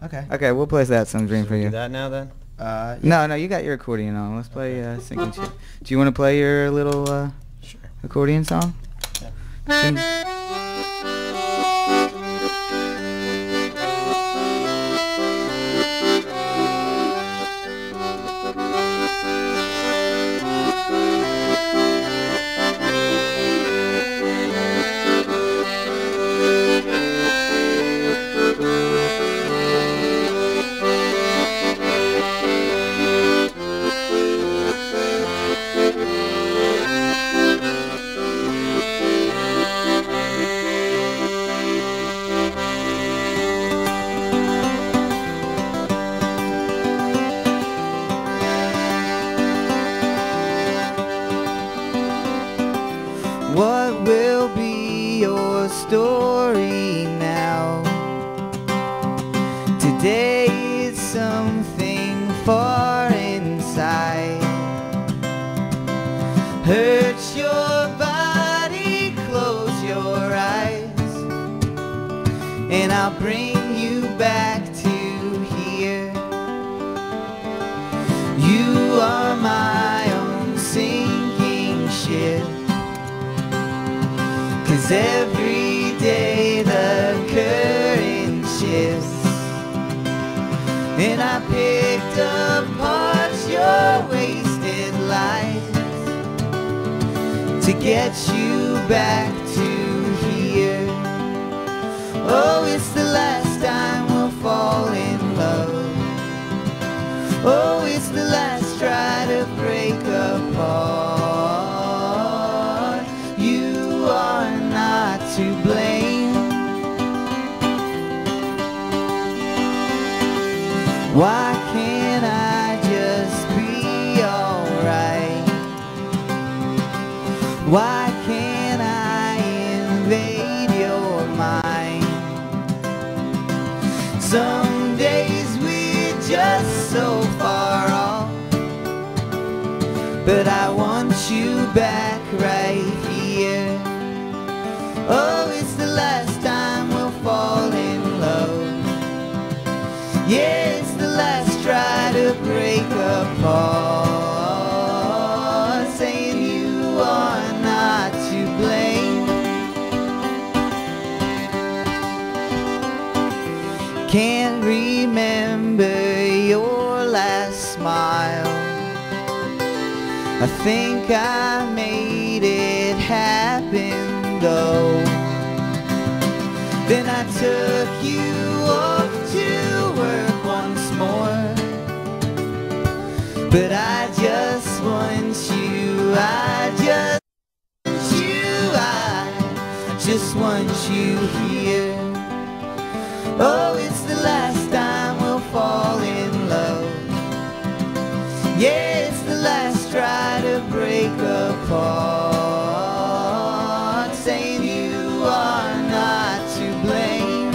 Okay. Okay, we'll play that song Dream for you. Do that now then? Yeah. No, you got your accordion on. Let's play Sinking Ship. Do you want to play your little Sure. accordion song? Yeah. What will be your story now? Today is something far inside. Hurts your body, close your eyes, and I'll bring you back to here. You are my own sinking ship. 'Cause every day the current shifts, and I picked apart your wasted life to get you back to here. Oh, it's the last time we'll fall in love. Oh, it's the last try to break apart. You are not to blame. Why can't I just be alright? Why can't I invade your mind? Some days we're just so far off, but I want you back right here. Oh, it's the last time we'll fall in love. Yeah, it's the last try to break apart. Saying you are not to blame. Can't remember your last smile. I think I made it happen though. Then I took you off to work once more, but I just want you, I just want you here. Oh, it's the last time we'll fall in love. Yeah, it's the last try to break apart. Saying you are not to blame.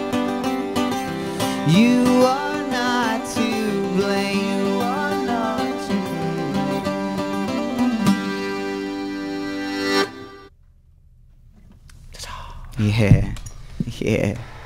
You are not to blame. You are not to blame. Yeah, yeah.